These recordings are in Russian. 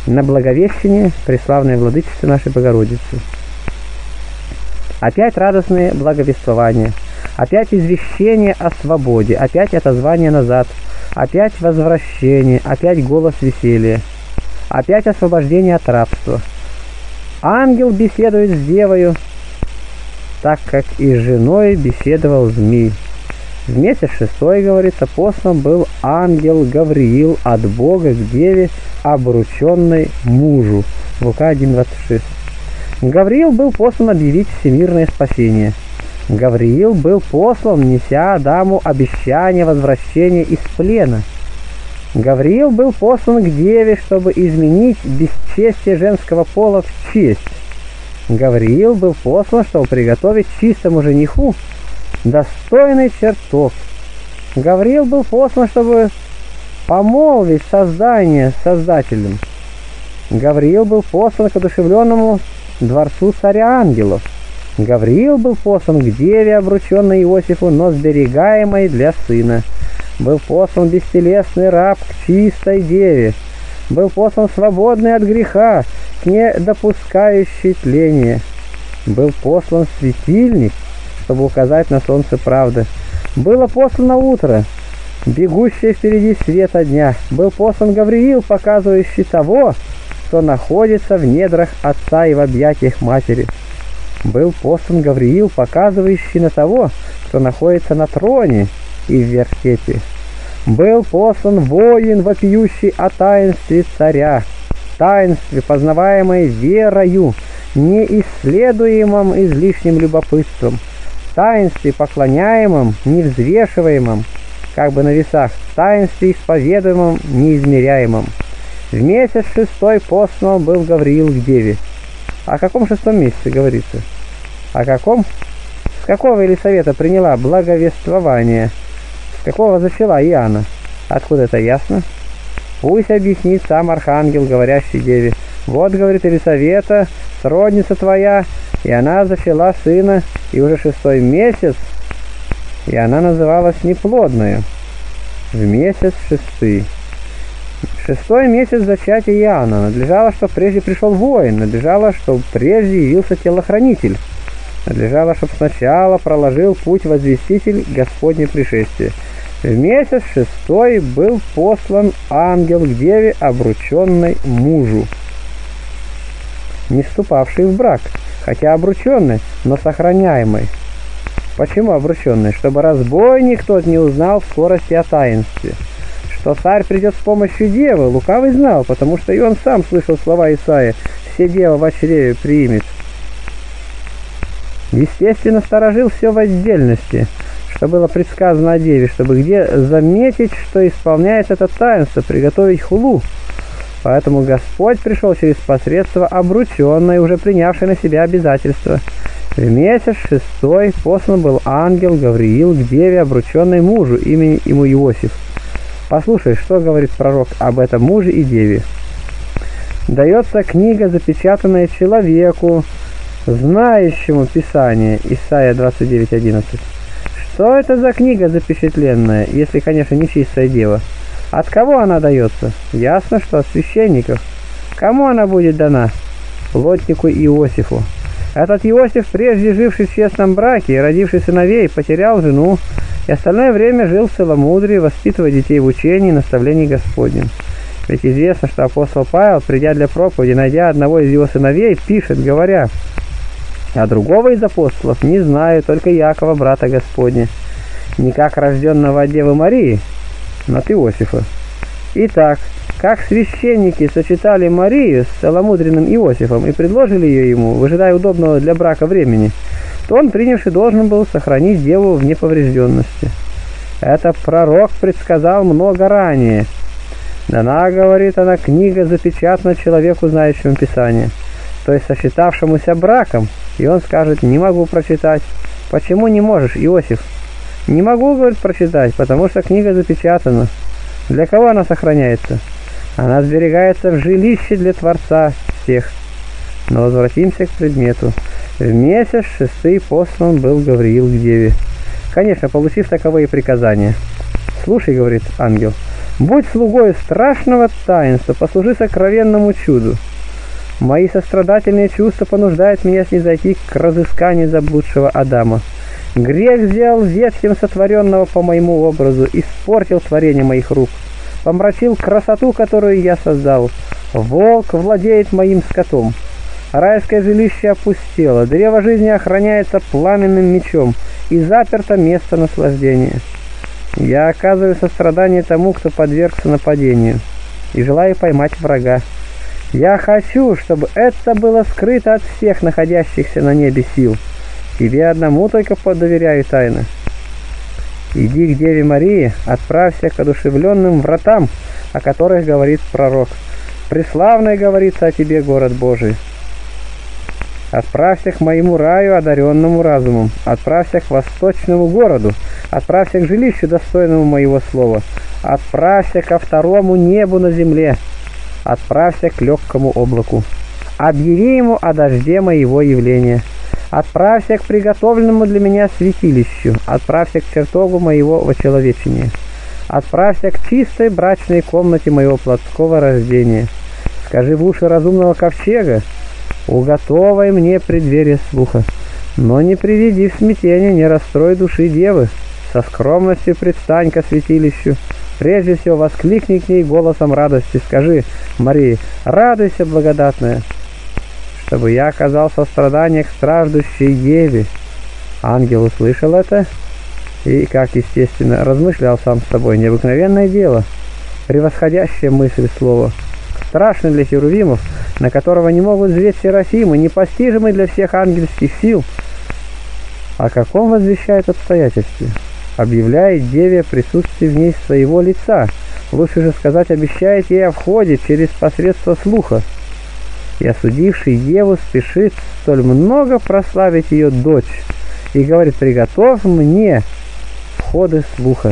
на Благовещение преславной Владычицы нашей Богородицы. Опять радостные благовествования, опять извещение о свободе, опять отозвание назад, опять возвращение, опять голос веселья, опять освобождение от рабства. Ангел беседует с девою, так как и с женой беседовал змей. В месяц 6, говорится, послан был ангел Гавриил от Бога к деве, обрученной мужу. Лука 1:26. Гавриил был послан объявить всемирное спасение. Гавриил был послан, неся Адаму обещание возвращения из плена. Гавриил был послан к деве, чтобы изменить бесчестие женского пола в честь. Гавриил был послан, чтобы приготовить чистому жениху достойный чертог. Гавриил был послан, чтобы помолвить создание с Создателем. Гавриил был послан к одушевленному дворцу царя ангелов. Гавриил был послан к деве, обрученной Иосифу, но сберегаемой для сына. Был послан бестелесный раб к чистой деве. Был послан свободный от греха, к не допускающей тления. Был послан светильник, чтобы указать на солнце правды. Было послано утро, бегущее впереди света дня. Был послан Гавриил, показывающий того, кто находится в недрах отца и в объятиях матери. Был послан Гавриил, показывающий на того, кто находится на троне и в вертепе. Был послан воин, вопиющий о таинстве царя, таинстве, познаваемой верою, неисследуемом излишним любопытством, таинстве, поклоняемом, невзвешиваемом, как бы на весах, таинстве, исповедуемом, неизмеряемом. В месяц 6 послан был Гавриил к деве. О каком 6-м месяце говорится? О каком? С какого Елисавета приняла благовествование? С какого зачала Иоанна? Откуда это ясно? Пусть объяснит сам архангел, говорящий деве. Вот, говорит Елисавета, сродница твоя, и она зачала сына, и уже 6-й месяц, и она называлась неплодною. В месяц 6. 6-й месяц зачатия Иоанна. Надлежало, чтобы прежде пришел воин, надлежало, чтобы прежде явился телохранитель, надлежало, чтобы сначала проложил путь возвеститель Господне пришествия. В месяц 6 был послан ангел к деве, обрученной мужу, не вступавший в брак, хотя обрученный, но сохраняемый. Почему обрученный? Чтобы разбойник тот не узнал в скорости о таинстве. Что царь придет с помощью девы, лукавый знал, потому что и он сам слышал слова Исаия: «Все дева в чреве примет». Естественно, сторожил все в отдельности, что было предсказано о деве, чтобы где заметить, что исполняет это таинство, приготовить хулу. Поэтому Господь пришел через посредство обрученной, уже принявшей на себя обязательства. В месяц 6 послан был ангел Гавриил к деве, обрученной мужу, имени ему Иосиф. Послушай, что говорит пророк об этом муже и деве. Дается книга, запечатанная человеку, знающему Писание. Исайя 29:11. Что это за книга запечатленная, если, конечно, не чистая дева? От кого она дается? Ясно, что от священников. Кому она будет дана? Плотнику Иосифу. Этот Иосиф, прежде живший в честном браке и родивший сыновей, потерял жену, и остальное время жил в целомудрии, воспитывая детей в учении и наставлении Господнем. Ведь известно, что апостол Павел, придя для проповеди, найдя одного из его сыновей, пишет, говоря: «А другого из апостолов не знаю, только Якова, брата Господня, не как рожденного от Девы Марии, но от Иосифа». Итак, как священники сочетали Марию с целомудренным Иосифом и предложили ее ему, выжидая удобного для брака времени, то он, принявший, должен был сохранить деву в неповрежденности. Это пророк предсказал много ранее. Дана, говорит она, книга запечатана человеку, знающему Писание, то есть сочетавшемуся браком, и он скажет: «Не могу прочитать». Почему не можешь, Иосиф? Не могу, говорит, прочитать, потому что книга запечатана. Для кого она сохраняется? Она сберегается в жилище для Творца всех. Но возвратимся к предмету. В месяц 6 послан был Гавриил к деве, конечно, получив таковые приказания. «Слушай, — говорит ангел, — Будь слугой страшного таинства, послужи сокровенному чуду. Мои сострадательные чувства понуждают меня снизойти к разысканию заблудшего Адама. Грех взял ветхим сотворенного по моему образу, испортил творение моих рук, помрачил красоту, которую я создал. Волк владеет моим скотом. Райское жилище опустело, древо жизни охраняется пламенным мечом, и заперто место наслаждения. Я оказываю сострадание тому, кто подвергся нападению, и желаю поймать врага. Я хочу, чтобы это было скрыто от всех находящихся на небе сил. Тебе одному только доверяю тайны. Иди к Деве Марии, отправься к одушевленным вратам, о которых говорит пророк. Преславный говорится о тебе, город Божий. Отправься к моему раю, одаренному разумом. Отправься к восточному городу. Отправься к жилищу, достойному моего слова. Отправься ко второму небу на земле. Отправься к легкому облаку. Объяви ему о дожде моего явления. Отправься к приготовленному для меня святилищу. Отправься к чертогу моего вочеловечения. Отправься к чистой брачной комнате моего плотского рождения. Скажи в уши разумного ковчега: уготовай мне преддверие слуха, но не приведи в смятение, не расстрой души девы. Со скромностью предстань ко святилищу. Прежде всего воскликни к ней голосом радости. Скажи: Марии, радуйся, благодатная, чтобы я оказал сострадание к страждущей деве. Ангел услышал это и, как естественно, размышлял сам с собой. Необыкновенное дело, превосходящая мысль слова, страшный для херувимов, на которого не могут зреть серафимы, непостижимый для всех ангельских сил. О каком возвещает обстоятельстве? Объявляет деве присутствие в ней своего лица, лучше же сказать, обещает ей о входе через посредство слуха. И осудивший деву спешит столь много прославить ее дочь и говорит: приготовь мне входы слуха.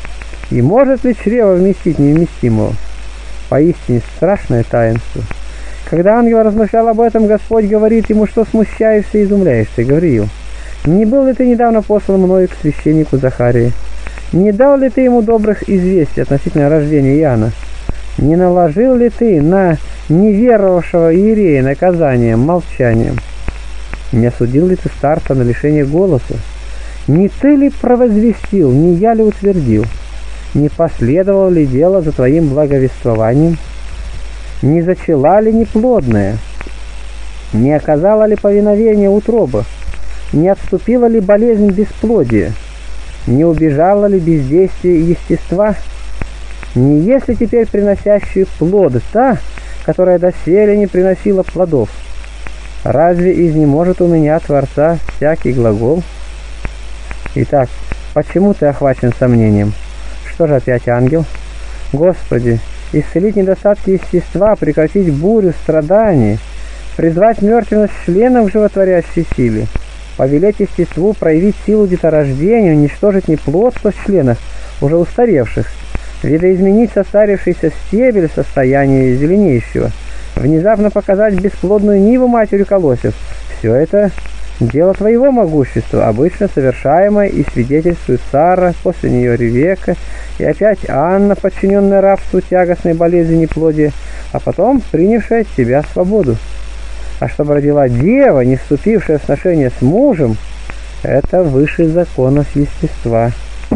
И может ли чрево вместить невместимого? Поистине страшное таинство. Когда ангел размышлял об этом, Господь говорит ему: что смущаешься и изумляешься, Гавриил? Не был ли ты недавно послан мною к священнику Захарии? Не дал ли ты ему добрых известий относительно рождения Иоанна? Не наложил ли ты на неверовавшего иерея наказание молчанием? Не осудил ли ты старца на лишение голоса? Не ты ли провозвестил, не я ли утвердил? Не последовало ли дело за твоим благовествованием? Не зачала ли неплодная? Не оказала ли повиновение утроба? Не отступила ли болезнь бесплодия? Не убежала ли бездействие естества? Не есть ли теперь приносящую плод та, которая доселе не приносила плодов? Разве изнеможет у меня, Творца, всякий глагол? Итак, почему ты охвачен сомнением? Что же опять ангел? Господи, исцелить недостатки естества, прекратить бурю страданий, призвать мертвенность членов к животворящей силе, повелеть естеству проявить силу деторождения, уничтожить неплодство в членах уже устаревших, видоизменить состарившийся стебель в состоянии зеленеющего, внезапно показать бесплодную ниву матерью колосьев. Все это дело твоего могущества, обычно совершаемое, и свидетельствует Сара, после нее Ревека, и опять Анна, подчиненная рабству тягостной болезни неплодия, а потом принявшая от тебя свободу. А чтобы родила дева, не вступившая в сношение с мужем, это выше законов естества.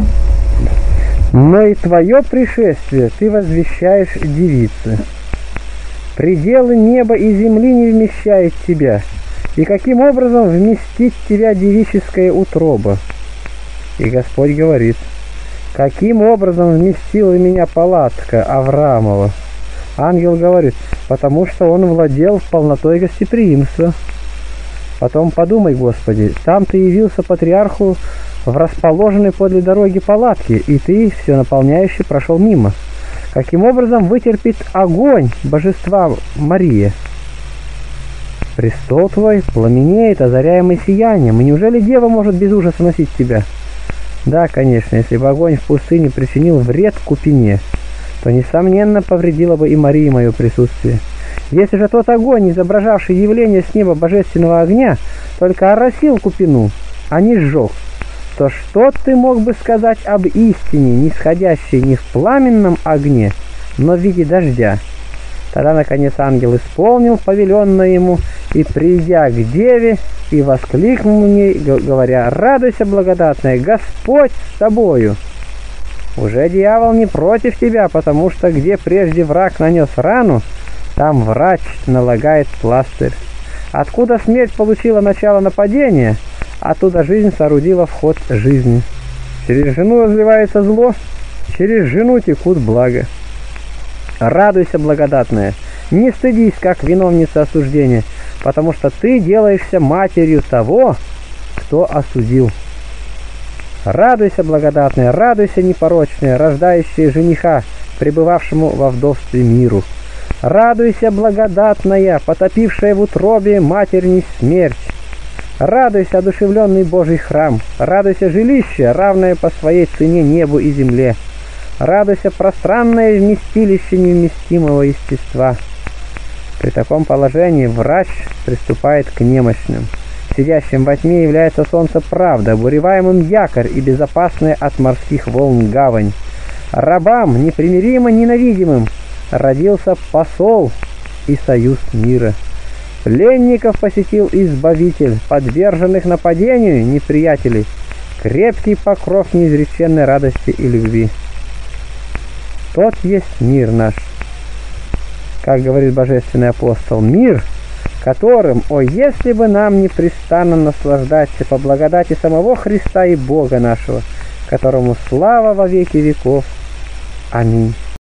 Но и твое пришествие ты возвещаешь девице. Пределы неба и земли не вмещают тебя, и каким образом вместит тебя девическая утроба? И Господь говорит: каким образом вместила меня палатка Авраамова? Ангел говорит: потому что он владел полнотой гостеприимства. Потом подумай, Господи, там ты явился патриарху в расположенной подле дороги палатке, и ты, все наполняющий, прошел мимо. Каким образом вытерпит огонь божества Мария? Престол твой пламенеет, озаряемый сиянием, и неужели дева может без ужаса носить тебя? Да, конечно, если бы огонь в пустыне причинил вред купине, то, несомненно, повредило бы и Марии мое присутствие. Если же тот огонь, изображавший явление с неба божественного огня, только оросил купину, а не сжег, то что ты мог бы сказать об истине, нисходящей не в пламенном огне, но в виде дождя? Тогда, наконец, ангел исполнил повеленное ему, и, придя к деве, и воскликнул мне, говоря: «Радуйся, благодатная, Господь с тобою! Уже дьявол не против тебя, потому что где прежде враг нанес рану, там врач налагает пластырь. Откуда смерть получила начало нападения, оттуда жизнь соорудила вход жизни. Через жену разливается зло, через жену текут блага. Радуйся, благодатная, не стыдись, как виновница осуждения, потому что ты делаешься матерью того, кто осудил. Радуйся, благодатная, радуйся, непорочная, рождающая жениха, пребывавшему во вдовстве миру. Радуйся, благодатная, потопившая в утробе матерней смерть. Радуйся, одушевленный Божий храм, радуйся, жилище, равное по своей цене небу и земле. Радуйся, пространное вместилище невместимого естества. При таком положении врач приступает к немощным. Сидящим во тьме является солнце правда, обуреваемым якорь и безопасная от морских волн гавань. Рабам, непримиримо ненавидимым, родился посол и союз мира. Пленников посетил Избавитель, подверженных нападению неприятелей, крепкий покров неизреченной радости и любви. Тот есть мир наш, как говорит божественный апостол, мир, которым, о, если бы нам непрестанно наслаждаться по благодати самого Христа и Бога нашего, которому слава во веки веков. Аминь.